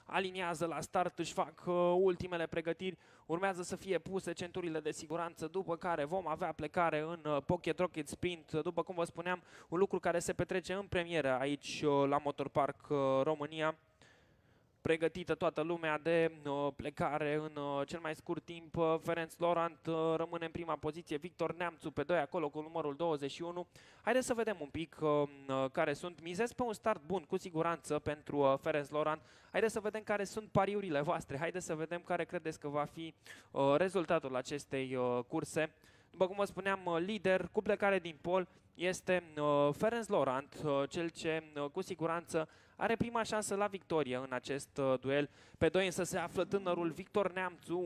aliniază la start, își fac ultimele pregătiri. Urmează să fie puse centurile de siguranță, după care vom avea plecare în Pocket Rocket Sprint. După cum vă spuneam, un lucru care se petrece în premieră aici la Motorpark România. Pregătită toată lumea de plecare în cel mai scurt timp. Ferenc Laurent rămâne în prima poziție, Victor Neamțu pe 2 acolo cu numărul 21. Haideți să vedem un pic care sunt. Mizez pe un start bun, cu siguranță, pentru Ferenc Laurent. Haideți să vedem care sunt pariurile voastre. Haideți să vedem care credeți că va fi rezultatul acestei curse. După cum vă spuneam, lider cu plecare din pol este Ferenc Laurent, cel ce cu siguranță are prima șansă la victorie în acest duel. Pe 2 însă se află tânărul Victor Neamțu,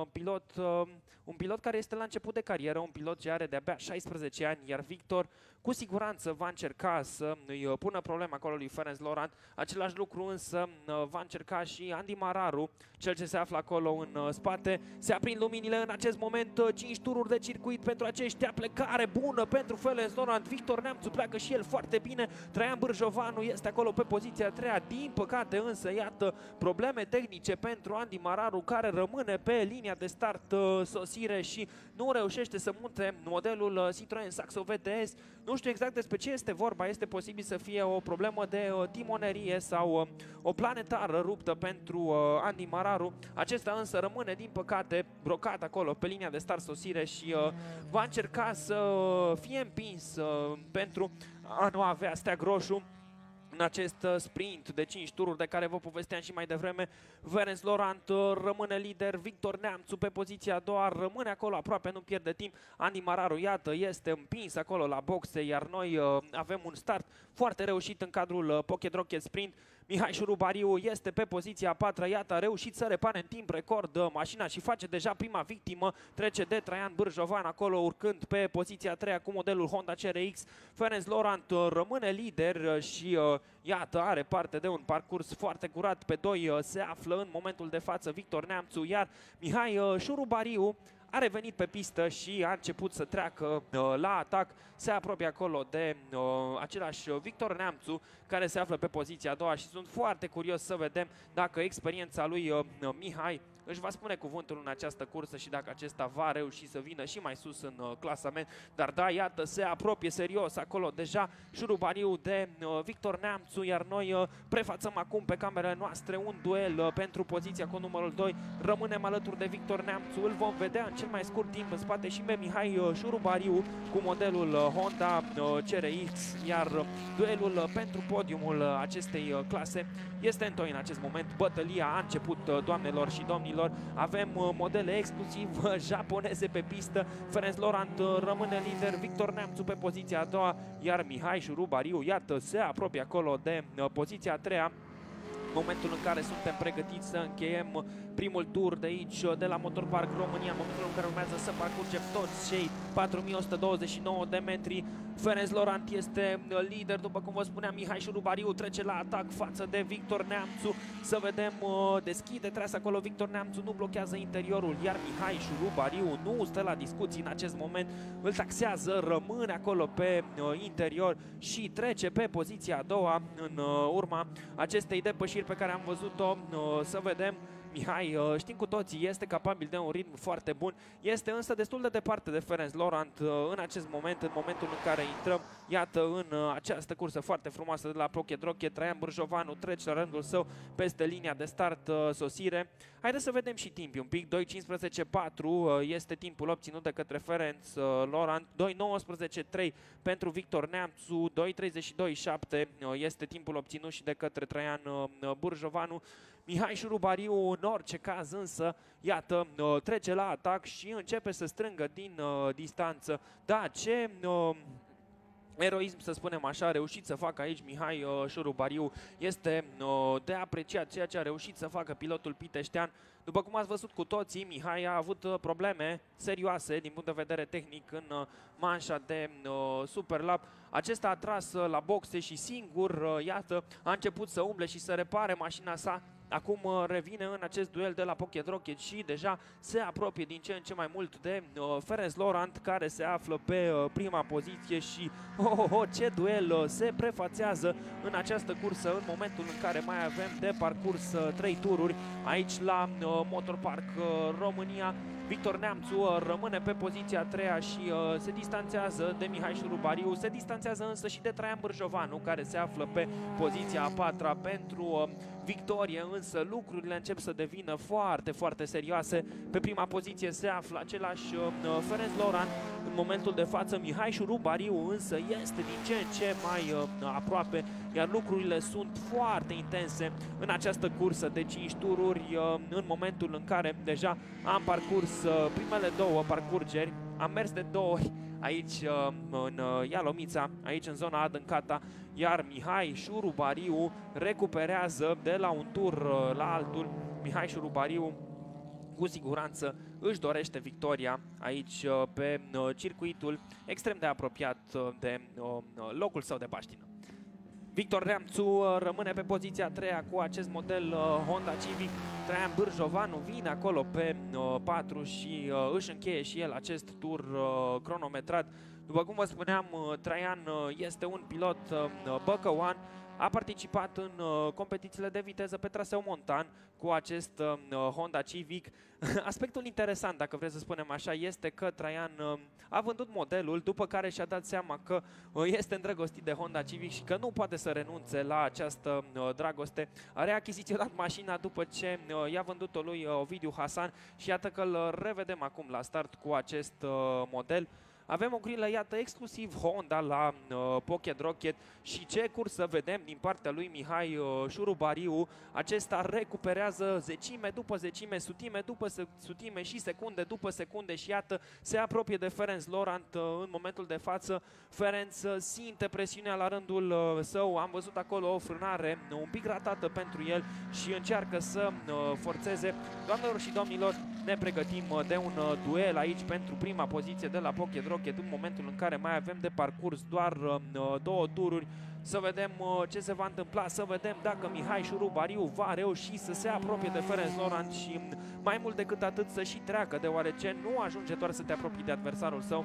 un pilot care este la început de carieră, un pilot ce are de-abia 16 ani, iar Victor cu siguranță va încerca să îi pună problema acolo lui Ferenc Laurent. Același lucru însă va încerca și Andy Mararu, cel ce se află acolo în spate. Se aprind luminile în acest moment, 5 tururi de circuit pentru aceștia, plecare bună pentru Ferenc Laurent. Victor Neamțu pleacă și el foarte bine, Traian Bârjovanu este acolo pe poziția 3-a, din păcate însă, iată, probleme tehnice pentru Andy Mararu, care rămâne pe linia de start sosire și nu reușește să munte modelul Citroen Saxo VTS. Nu știu exact despre ce este vorba, este posibil să fie o problemă de timonerie sau o planetară ruptă pentru Andy Mararu. Acesta însă rămâne, din păcate, blocat acolo pe linia de start sosire și va încerca să fie împins pentru a nu avea steag roșu în acest sprint de 5 tururi de care vă povesteam și mai devreme. Ferenc Laurent rămâne lider, Victor Neamțu pe poziția a doua rămâne acolo aproape, nu pierde timp. Andy Mararu, iată, este împins acolo la boxe, iar noi avem un start foarte reușit în cadrul Pocket Rocket Sprint. Mihai Șurubariu este pe poziția a 4-a, iată, a reușit să repare în timp record mașina și face deja prima victimă, trece de Traian Bârjovan acolo, urcând pe poziția a 3-a cu modelul Honda CRX. Ferenc Laurent rămâne lider și iată, are parte de un parcurs foarte curat. Pe 2 se află în momentul de față Victor Neamțu, iar Mihai Șurubariu a revenit pe pistă și a început să treacă la atac. Se apropie acolo de același Victor Neamțu, care se află pe poziția a doua și sunt foarte curios să vedem dacă experiența lui Mihai își va spune cuvântul în această cursă și dacă acesta va reuși să vină și mai sus în clasament. Dar da, iată, se apropie serios acolo deja Șurubariu de Victor Neamțu, iar noi prefațăm acum pe camerele noastre un duel pentru poziția cu numărul 2. Rămânem alături de Victor Neamțu, îl vom vedea în cel mai scurt timp în spate și pe Mihai Șurubariu cu modelul Honda CRX, iar duelul pentru podiumul acestei clase este întoi în acest moment. Bătălia a început, doamnelor și domnilor. Avem modele exclusiv japoneze pe pistă. Ferenc Laurent rămâne lider, Victor Neamțu pe poziția a doua, iar Mihai Șurubariu, iată, se apropie acolo de poziția a treia. Momentul în care suntem pregătiți să încheiem primul tur de aici, de la Motorpark România, în momentul în care urmează să parcurgem toți cei 4129 de metri. Ferenc Laurent este lider, după cum vă spuneam, Mihai Șurubariu trece la atac față de Victor Neamțu. Să vedem, deschide treasa acolo Victor Neamțu, nu blochează interiorul, iar Mihai Șurubariu nu stă la discuții în acest moment, îl taxează, rămâne acolo pe interior și trece pe poziția a doua în urma acestei depășiri pe care am văzut-o. Să vedem, Mihai, știm cu toții, este capabil de un ritm foarte bun, este însă destul de departe de Ferenc Laurent în acest moment, în momentul în care intrăm, iată, în această cursă foarte frumoasă de la Pocket Rocket. Traian Bârjovanu trece la rândul său peste linia de start sosire. Haideți să vedem și timpii un pic. 2.15.4 este timpul obținut de către Ferenc Laurent, 2.19.3 pentru Victor Neamțu, 2.32.7 este timpul obținut și de către Traian Bârjovanu. Mihai Șurubariu, în orice caz însă, iată, trece la atac și începe să strângă din distanță. Da, ce eroism, să spunem așa, a reușit să facă aici Mihai Șurubariu. Este de apreciat ceea ce a reușit să facă pilotul piteștean. După cum ați văzut cu toții, Mihai a avut probleme serioase din punct de vedere tehnic în manșa de Superlap. Acesta a tras la boxe și singur, iată, a început să umble și să repare mașina sa. acum revine în acest duel de la Pocket Rocket și deja se apropie din ce în ce mai mult de Ferenc Laurent, care se află pe prima poziție și ce duel se prefațează în această cursă în momentul în care mai avem de parcurs 3 tururi aici la Motor Park România. Victor Neamțu rămâne pe poziția a treia și se distanțează de Mihai Șurubariu, se distanțează însă și de Traian Bârjovanu, care se află pe poziția a patra pentru victorie, însă lucrurile încep să devină foarte, foarte serioase. Pe prima poziție se află același Ferenc Laurent. În momentul de față Mihai Șurubariu însă este din ce în ce mai aproape, iar lucrurile sunt foarte intense în această cursă de 5 tururi, în momentul în care deja am parcurs primele 2 parcurgeri, am mers de 2 ori aici în Ialomița, aici în zona adâncata, iar Mihai Șurubariu recuperează de la un tur la altul. Mihai Șurubariu cu siguranță își dorește victoria aici pe circuitul extrem de apropiat de locul său de baștină. Victor Neamțu rămâne pe poziția a treia cu acest model Honda Civic. Traian Bârjovanu vine acolo pe 4 și își încheie și el acest tur cronometrat. După cum vă spuneam, Traian este un pilot băcăuan. A participat în competițiile de viteză pe traseu montan cu acest Honda Civic. Aspectul interesant, dacă vreți să spunem așa, este că Traian a vândut modelul, după care și-a dat seama că este îndrăgostit de Honda Civic și că nu poate să renunțe la această dragoste. A reachiziționat mașina după ce i-a vândut-o lui Ovidiu Hasan și iată că îl revedem acum la start cu acest model. Avem o grilă, iată, exclusiv Honda la Pocket Rocket și ce cursă vedem din partea lui Mihai Șurubariu. Acesta recuperează zecime după zecime, sutime după sutime și secunde după secunde și iată, se apropie de Ferenc Laurent în momentul de față. Ferenc simte presiunea la rândul său, am văzut acolo o frânare un pic ratată pentru el și încearcă să forțeze. Doamnelor și domnilor, ne pregătim de un duel aici pentru prima poziție de la Pocket Rocket, în momentul în care mai avem de parcurs doar 2 tururi. Să vedem ce se va întâmpla, să vedem dacă Mihai Șurubariu va reuși să se apropie de Ferenc Laurent și mai mult decât atât să și treacă, deoarece nu ajunge doar să te apropii de adversarul său,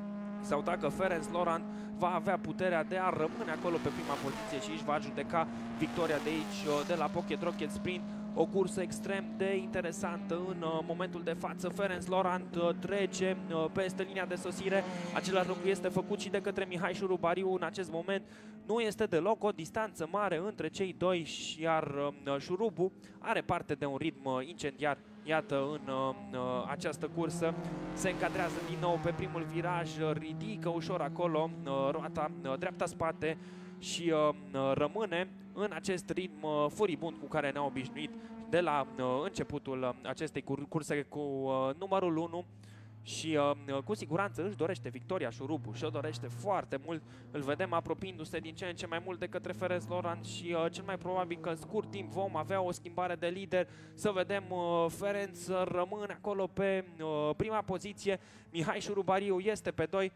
sau dacă Ferenc Laurent va avea puterea de a rămâne acolo pe prima poziție și își va judeca victoria de aici, de la Pocket Rocket Sprint. O cursă extrem de interesantă în momentul de față. Ferenc Laurent trece peste linia de sosire. Același lucru este făcut și de către Mihai Șurubariu în acest moment. Nu este deloc o distanță mare între cei doi, iar Șurubu are parte de un ritm incendiar. Iată, în această cursă se încadrează din nou pe primul viraj, ridică ușor acolo roata dreapta spate și rămâne în acest ritm furibund cu care ne-a obișnuit de la începutul acestei curse cu numărul 1 și cu siguranță își dorește victoria Șurubu și o dorește foarte mult. Îl vedem apropiindu-se din ce în ce mai mult de către Ferenc Laurent și cel mai probabil că în scurt timp vom avea o schimbare de lider. Să vedem, Ferenc rămâne acolo pe prima poziție, Mihai Șurubariu este pe 2.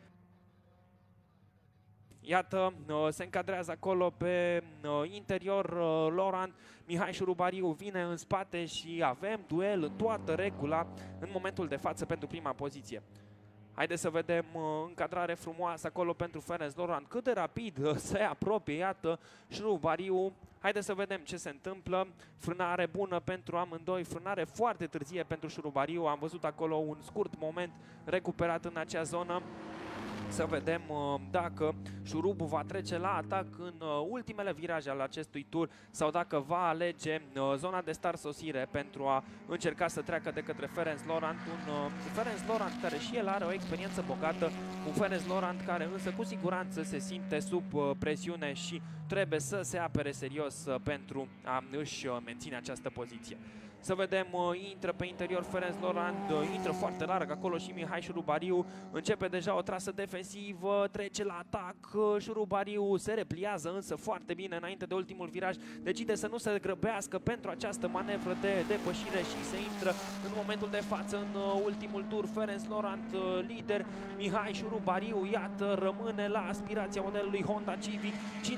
Iată, se încadrează acolo pe interior Laurent, Mihai Șurubariu vine în spate și avem duel în toată regula în momentul de față pentru prima poziție. Haideți să vedem încadrare frumoasă acolo pentru Ferenc Laurent, cât de rapid se apropie, iată, Șurubariu. Haideți să vedem ce se întâmplă. Frânare bună pentru amândoi, frânare foarte târzie pentru Șurubariu. Am văzut acolo un scurt moment recuperat în acea zonă. Să vedem dacă Șurubu va trece la atac în ultimele viraje ale acestui tur sau dacă va alege zona de start-sosire pentru a încerca să treacă de către Ferenc Laurent. Un Ferenc Laurent care și el are o experiență bogată, un Ferenc Laurent care însă cu siguranță se simte sub presiune și trebuie să se apere serios pentru a își menține această poziție. Să vedem, intră pe interior Ferenc Laurent, intră foarte larg acolo și Mihai Șurubariu, începe deja o trasă defensivă, trece la atac, Șurubariu se repliază însă foarte bine înainte de ultimul viraj, decide să nu se grăbească pentru această manevră de depășire și se intră în momentul de față în ultimul tur. Ferenc Laurent lider, Mihai Șurubariu, iată, rămâne la aspirația modelului Honda Civic. Cine va reuși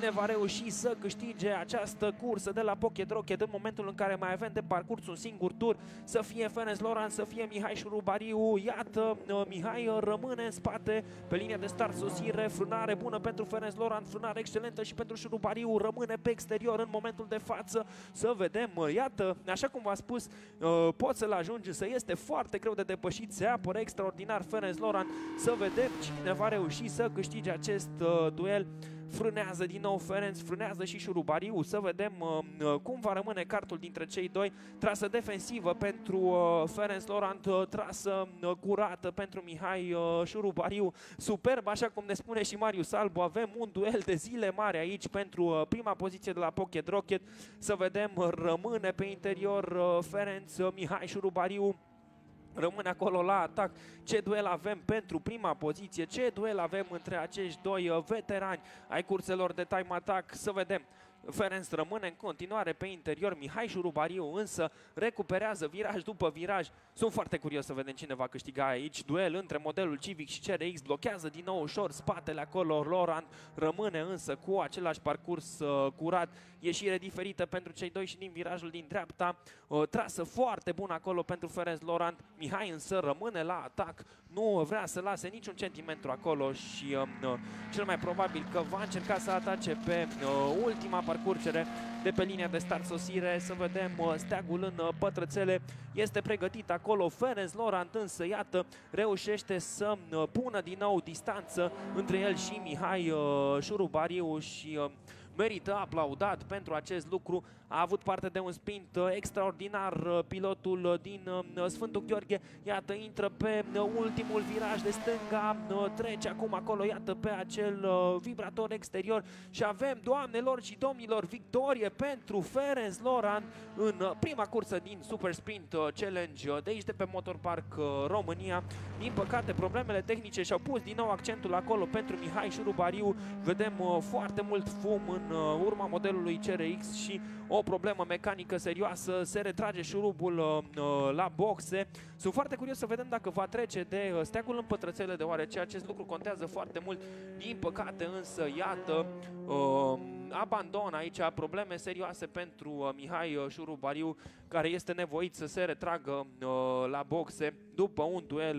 reuși să câștige această cursă de la Pocket Rocket în momentul în care mai avem de parcurs un singur tur, să fie Ferenc Loran, să fie Mihai Șurubariu. Iată, Mihai rămâne în spate pe linia de start sosire, frânare bună pentru Ferenc Loran, frânare excelentă și pentru Șurubariu, rămâne pe exterior în momentul de față. Să vedem, iată, așa cum v-am spus, poți să-l ajungi, să este foarte greu de depășit, se apără extraordinar Ferenc Loran. Să vedem cine va reuși să câștige acest duel. Frânează din nou Ferenc, frânează și Șurubariu. Să vedem cum va rămâne cartul dintre cei doi. Trasă defensivă pentru Ferenc Loran, trasă curată pentru Mihai Șurubariu. Superb, așa cum ne spune și Marius Albu. Avem un duel de zile mari aici pentru prima poziție de la Pocket Rocket. Să vedem, rămâne pe interior Ferenc, Mihai Șurubariu rămâne acolo la atac. Ce duel avem pentru prima poziție, ce duel avem între acești doi veterani ai curselor de time attack. Să vedem. Ferenc rămâne în continuare pe interior, Mihai Șurubariu însă recuperează viraj după viraj. Sunt foarte curios să vedem cine va câștiga aici. Duel între modelul Civic și CRX, blochează din nou ușor spatele acolo Loran, rămâne însă cu același parcurs curat. Ieșire diferită pentru cei doi și din virajul din dreapta. Trasă foarte bună acolo pentru Ferenc Loran. Mihai însă rămâne la atac, nu vrea să lase niciun centimetru acolo și cel mai probabil că va încerca să atace pe ultima parcurgere de pe linia de start sosire. Să vedem, steagul în pătrățele este pregătit acolo. Ferenc Loran însă, iată, reușește să pună din nou distanță între el și Mihai Șurubariu și merită aplaudat pentru acest lucru. A avut parte de un sprint extraordinar pilotul din Sfântul Gheorghe. Iată, intră pe ultimul viraj de stânga, trece acum acolo, iată, pe acel vibrator exterior și avem, doamnelor și domnilor, victorie pentru Ferenc Loran în prima cursă din Super Sprint Challenge de aici de pe Motor Park România. Din păcate, problemele tehnice și-au pus din nou accentul acolo pentru Mihai Șurubariu. Vedem foarte mult fum în urma modelului CRX și o problemă mecanică serioasă. Se retrage șurubul la boxe. Sunt foarte curios să vedem dacă va trece de steagul în pătrățele, deoarece acest lucru contează foarte mult. Din păcate însă, iată, abandon aici, probleme serioase pentru Mihai Șurubariu, care este nevoit să se retragă la boxe după un duel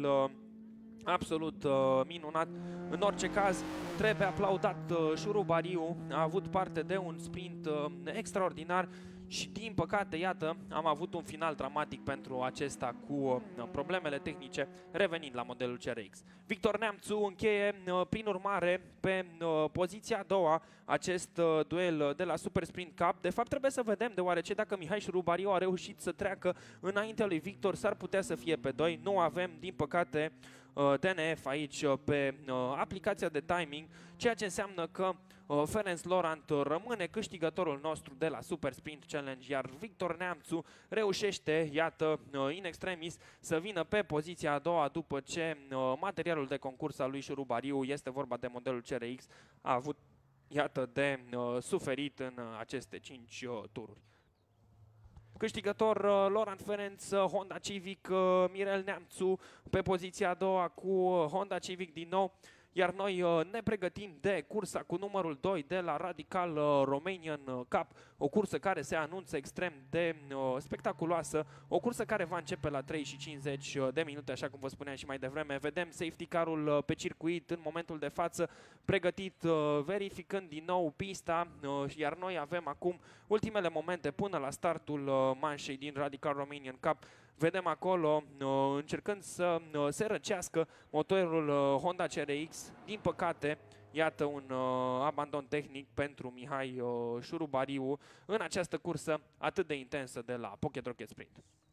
absolut minunat. În orice caz, trebuie aplaudat Șurubariu. A avut parte de un sprint extraordinar și, din păcate, iată, am avut un final dramatic pentru acesta cu problemele tehnice, revenind la modelul CRX. Victor Neamțu încheie, prin urmare, pe poziția a doua acest duel de la Super Sprint Cup. De fapt, trebuie să vedem, deoarece dacă Mihai Șurubariu a reușit să treacă înaintea lui Victor, s-ar putea să fie pe 2. Nu avem, din păcate, DNF aici pe aplicația de timing, ceea ce înseamnă că Ferenc Loran rămâne câștigătorul nostru de la Super Sprint Challenge, iar Victor Neamțu reușește, iată, in extremis, să vină pe poziția a doua după ce materialul de concurs al lui Șurubariu, este vorba de modelul CRX, a avut, iată, de suferit în aceste 5 tururi. Câștigător Loran Ferenc, Honda Civic, Mirel Neamțu pe poziția a doua cu Honda Civic din nou. Iar noi ne pregătim de cursa cu numărul 2 de la Radical Romanian Cup, o cursă care se anunță extrem de spectaculoasă, o cursă care va începe la 3 și 50 de minute, așa cum vă spuneam și mai devreme. Vedem safety car-ul pe circuit în momentul de față, pregătit, verificând din nou pista, iar noi avem acum ultimele momente până la startul manșei din Radical Romanian Cup. Vedem acolo, încercând să se răcească motorul Honda CRX. Din păcate, iată un abandon tehnic pentru Mihai Șurubariu în această cursă atât de intensă de la Pocket Rocket Sprint.